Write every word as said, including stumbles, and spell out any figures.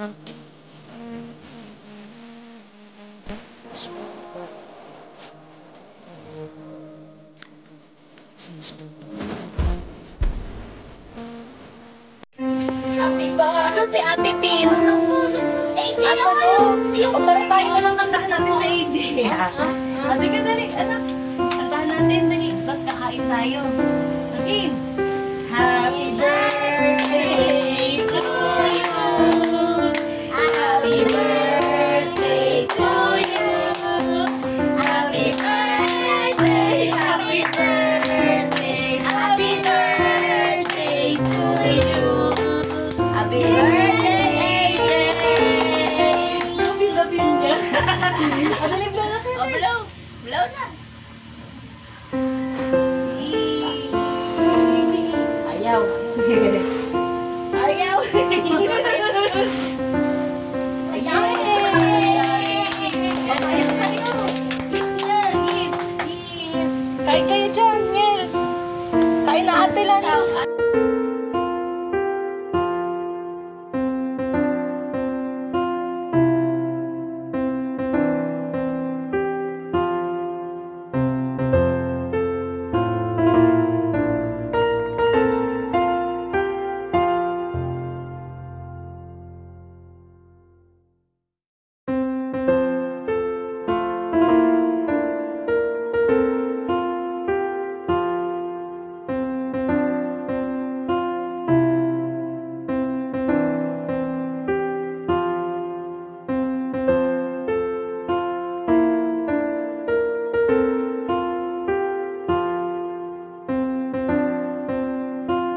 Asan si Ate Tin? Ano to? O tara tayo na lang kantahan natin sa A J. Ate ka dali, anak. Kantahan natin, dali. Tapos kakain tayo. Okay. Happy birthday to you. Happy birthday to you. Happy birthday, happy birthday, happy birthday to you. Happy birthday, A J! Love you, love you niya. Ano, live na natin. Oh, blow. Blow na.